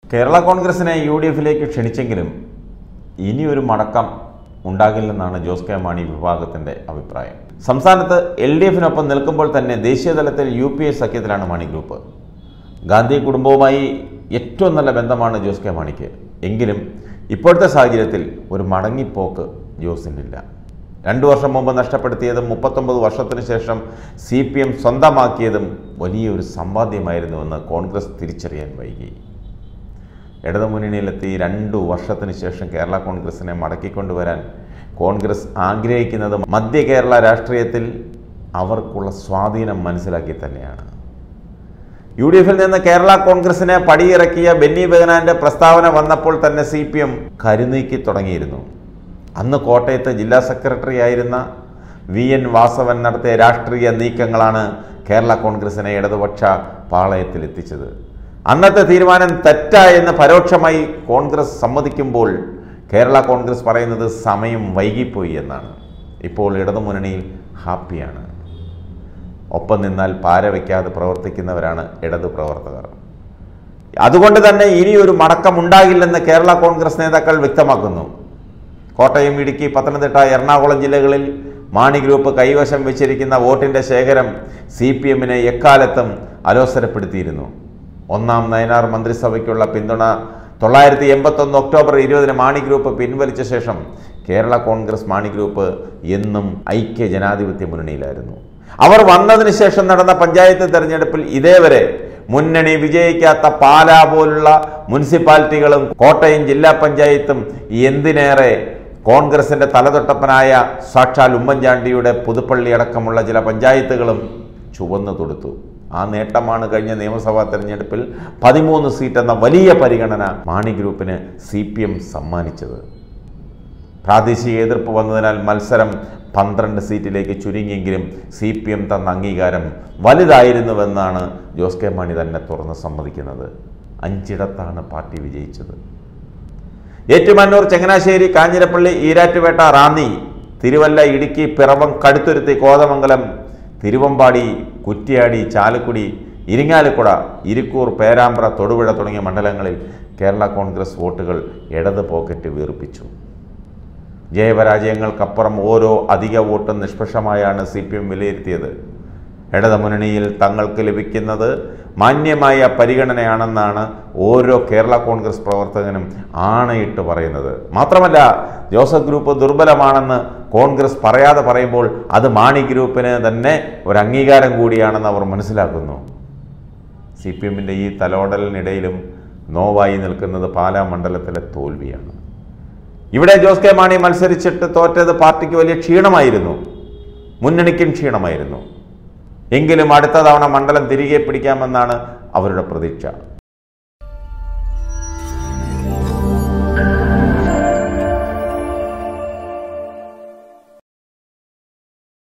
കേരള കോൺഗ്രസിനെ UDF-ലേക്ക് ക്ഷണിച്ചെങ്കിലും ഇനിയൊരു മടക്കം ഉണ്ടാകില്ലെന്നാണ് ജോസ് കെ മാണി വിഭാഗത്തിൻ്റെ അഭിപ്രായം. സംസ്ഥാനത്ത് LDF-നൊപ്പം നിൽക്കുമ്പോൾ തന്നെ ദേശീയതലത്തിൽ UPA സഖ്യത്തിലാണ് മാണി ഗ്രൂപ്പ്. ഗാന്ധി കുടുംബവുമായി ഏറ്റവും നല്ല ബന്ധമാണ് ജോസ് കെ മാണിക്ക്. എങ്കിലും ഇപ്പോഴത്തെ സാഹചര്യത്തിൽ ഒരു മടങ്ങിപ്പോക്ക് ജോസിനില്ല. 2 വർഷം മുമ്പ് നഷ്ടപ്പെടുത്തിയതും 39 വർഷത്തിന് ശേഷം CPM സ്വന്തമാക്കിയതും വലിയൊരു സമ്പാദ്യമായിരുന്നുവെന്ന് കോൺഗ്രസ് തിരിച്ചറിയാൻ വൈകി. ഇടതുമുന്നണിയിലെത്തി 2 വർഷത്തിന് ശേഷം കേരള കോൺഗ്രസിനെ മടക്കിക്കൊണ്ടുവരാൻ കോൺഗ്രസ് ആഗ്രഹിക്കുന്നത് മധ്യ കേരള രാഷ്ട്രീയത്തിൽ അവർക്കുള്ള സ്വാധീനം മനസ്സിലാക്കി തന്നെയാണ്. UDF-ൽ നിന്ന് കേരള കോൺഗ്രസിനെ പടിയിറക്കിയ ബെന്നി ബെഹനാന്റെ പ്രസ്താവന വന്നപ്പോൾ തന്നെ CPM കരുനീക്കി തുടങ്ങിയിരുന്നു. അന്ന് കോട്ടയത്ത് ജില്ലാ സെക്രട്ടറി ആയിരുന്ന VN വാസവൻ നടത്തിയ രാഷ്ട്രീയ നീക്കങ്ങളാണ് കേരള കോൺഗ്രസിനെ ഇടതുപക്ഷ പാളയത്തിലെത്തിച്ചത്. അന്നത്തെ തീരുമാനം തെറ്റായെന്ന് പരോക്ഷമായി കോൺഗ്രസ് സമ്മതിക്കുമ്പോൾ കേരള കോൺഗ്രസ് പറയുന്നത് സമയം വൈകിപ്പോയി എന്നാണ്. ഇപ്പോൾ ഇടതുമുന്നണിയിൽ ഹാപ്പിയാണ്. ഒപ്പം നിന്നാൽ പാര വയ്ക്കാതെ പ്രവർത്തിക്കുന്നവരാണ് ഇടതു പ്രവർത്തകർ. അതുകൊണ്ട് തന്നെ ഇനിയൊരു മടക്കമുണ്ടാകില്ലെന്ന് കേരള കോൺഗ്രസ് നേതാക്കൾ വ്യക്തമാക്കുന്നു. കോട്ടയം, ഇടുക്കി, പത്തനംതിട്ട, എറണാകുളം ജില്ലകളിൽ മാണി ഗ്രൂപ്പ് കൈവശം വെച്ചിരിക്കുന്ന വോട്ടിൻ്റെ ശേഖരം CPM-നെ എക്കാലത്തും അലോസരപ്പെടുത്തിയിരുന്നു. 1ാം നയനാർ മന്ത്രിസഭയ്ക്കുള്ള പിന്തുണ 981 ഒക്ടോബർ 20-ന് മാണി ഗ്രൂപ്പ് പിൻവലിച്ച ശേഷം കേരള കോൺഗ്രസ് മാണി ഗ്രൂപ്പ് എന്നും ഐക്യ ജനാധിപത്യ മുന്നണിയിലായിരുന്നു. അവർ വന്നതിന് ശേഷം നടന്ന പഞ്ചായത്ത് തെരഞ്ഞെടുപ്പിൽ ഇതേവരെ മുന്നണി വിജയിക്കാത്ത പാലാ പോലുള്ള മുനിസിപ്പാലിറ്റികളും കോട്ടയം ജില്ലാ പഞ്ചായത്തും എന്തിനേറെ കോൺഗ്രസിൻ്റെ തലതൊട്ടപ്പനായ സാക്ഷാൽ ഉമ്മൻചാണ്ടിയുടെ പുതുപ്പള്ളി അടക്കമുള്ള ചില പഞ്ചായത്തുകളും ചുവന്നു തൊടുത്തു. ആ നേട്ടമാണ് കഴിഞ്ഞ നിയമസഭാ തെരഞ്ഞെടുപ്പിൽ 13 സീറ്റ് എന്ന വലിയ പരിഗണന മാണി ഗ്രൂപ്പിന് CPM സമ്മാനിച്ചത്. പ്രാദേശിക എതിർപ്പ് വന്നതിനാൽ മത്സരം 12 സീറ്റിലേക്ക് ചുരുങ്ങിയെങ്കിലും CPM തന്ന അംഗീകാരം വലുതായിരുന്നുവെന്നാണ് ജോസ് കെ മാണി തന്നെ തുറന്ന് സമ്മതിക്കുന്നത്. 5ഇടത്താണ് പാർട്ടി വിജയിച്ചത്. ഏറ്റുമാനൂർ, ചങ്ങനാശ്ശേരി, കാഞ്ഞിരപ്പള്ളി, ഈരാറ്റുപേട്ട, റാന്നി, തിരുവല്ല, ഇടുക്കി, പിറവം, കടുത്തുരുത്തി, കോതമംഗലം, തിരുവമ്പാടി, കുറ്റ്യാടി, ചാലക്കുടി, ഇരിങ്ങാലക്കുട, ഇരിക്കൂർ, പേരാമ്പ്ര, തൊടുപുഴ തുടങ്ങിയ മണ്ഡലങ്ങളിൽ കേരള കോൺഗ്രസ് വോട്ടുകൾ ഇടത് പോക്കറ്റ് വീർപ്പിച്ചു. ജയപരാജയങ്ങൾക്കപ്പുറം ഓരോ അധിക വോട്ടും നിഷ്പക്ഷമായാണ് CPM വിലയിരുത്തിയത്. ഇടതുമുന്നണിയിൽ തങ്ങൾക്ക് ലഭിക്കുന്നത് മാന്യമായ പരിഗണനയാണെന്നാണ് ഓരോ കേരള കോൺഗ്രസ് പ്രവർത്തകനും ആണയിട്ട് പറയുന്നത്. മാത്രമല്ല, ജോസഫ് ഗ്രൂപ്പ് ദുർബലമാണെന്ന് കോൺഗ്രസ് പറയാതെ പറയുമ്പോൾ അത് മാണി ഗ്രൂപ്പിന് തന്നെ ഒരു അംഗീകാരം കൂടിയാണെന്ന് അവർ മനസ്സിലാക്കുന്നു. CPM-ൻ്റെ ഈ തലോടലിനിടയിലും നോവായി നിൽക്കുന്നത് പാലാ മണ്ഡലത്തിലെ തോൽവിയാണ്. ഇവിടെ ജോസ് കെ മാണി മത്സരിച്ചിട്ട് തോറ്റത് പാർട്ടിക്ക് വലിയ ക്ഷീണമായിരുന്നു, മുന്നണിക്കും ക്ഷീണമായിരുന്നു. എങ്കിലും അടുത്ത തവണ മണ്ഡലം തിരികെ പിടിക്കാമെന്നാണ് അവരുടെ പ്രതീക്ഷ.